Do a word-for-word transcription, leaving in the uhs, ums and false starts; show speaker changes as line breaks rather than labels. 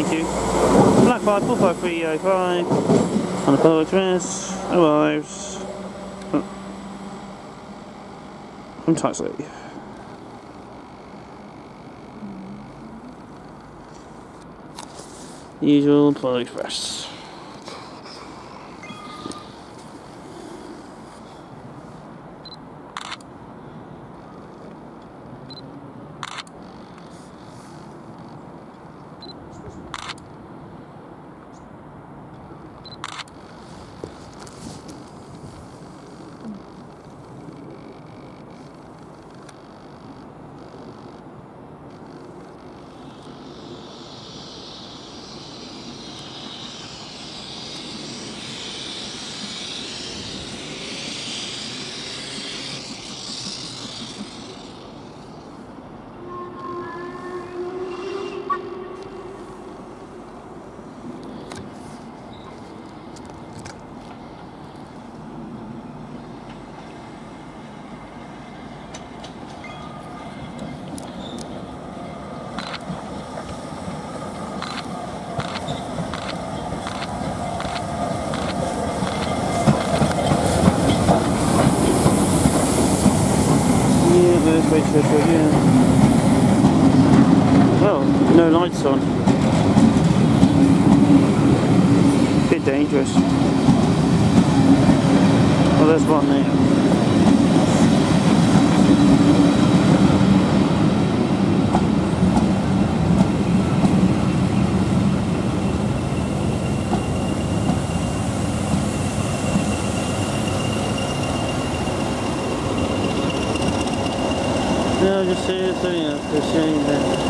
thank you. Black five four five three oh five on the Polo Express arrives from Tyseley. Usual Polo Express. Wait for it again. Well, no lights on. Bit dangerous. Well, there's one there. No, just say it's only up to say that.